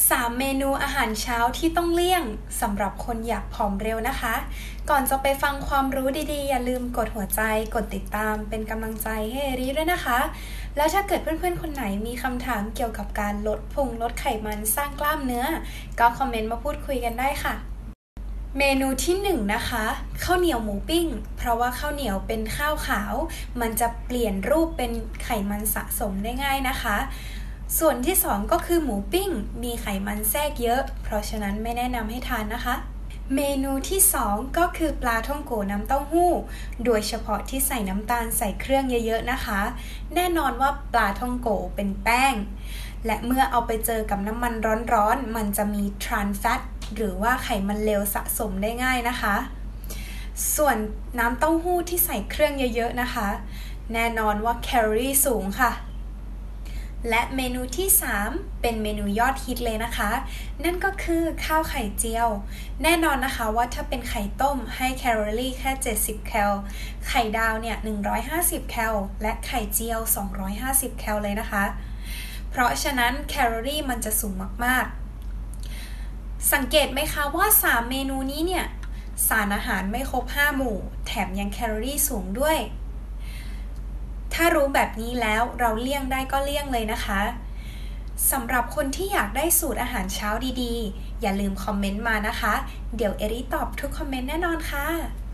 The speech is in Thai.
3 เมนูอาหารเช้าที่ต้องเลี่ยงสำหรับคนอยากผอมเร็วนะคะ ก่อนจะไปฟังความรู้ดีๆอย่าลืมกดหัวใจกดติดตามเป็นกำลังใจให้เอริด้วยนะคะแล้วถ้าเกิดเพื่อนๆคนไหนมีคำถามเกี่ยวกับการลดพุงลดไขมันสร้างกล้ามเนื้อก็คอมเมนต์มาพูดคุยกันได้ค่ะเมนูที่1นะคะข้าวเหนียวหมูปิ้งเพราะว่าข้าวเหนียวเป็นข้าวขาวมันจะเปลี่ยนรูปเป็นไขมันสะสมได้ง่ายนะคะส่วนที่2ก็คือหมูปิ้งมีไขมันแทรกเยอะเพราะฉะนั้นไม่แนะนำให้ทานนะคะเมนูที่2ก็คือปลาท่องโกน้ำเต้าหู้โดยเฉพาะที่ใส่น้ำตาลใส่เครื่องเยอะๆนะคะแน่นอนว่าปลาท่องโกเป็นแป้งและเมื่อเอาไปเจอกับน้ำมันร้อนๆมันจะมี trans fat หรือว่าไขมันเลวสะสมได้ง่ายนะคะส่วนน้ำเต้าหู้ที่ใส่เครื่องเยอะๆนะคะแน่นอนว่าแคลอรี่สูงค่ะและเมนูที่3เป็นเมนูยอดฮิตเลยนะคะนั่นก็คือข้าวไข่เจียวแน่นอนนะคะว่าถ้าเป็นไข่ต้มให้แคลอรี่แค่70แคลไข่ดาวเนี่ย150แคลและไข่เจียว250แคลเลยนะคะเพราะฉะนั้นแคลอรี่มันจะสูงมากๆสังเกตไหมคะว่า3เมนูนี้เนี่ยสารอาหารไม่ครบ5หมู่แถมยังแคลอรี่สูงด้วยถ้ารู้แบบนี้แล้วเราเลี่ยงได้ก็เลี่ยงเลยนะคะสำหรับคนที่อยากได้สูตรอาหารเช้าดีๆอย่าลืมคอมเมนต์มานะคะเดี๋ยวเอริตอบทุกคอมเมนต์แน่นอนค่ะ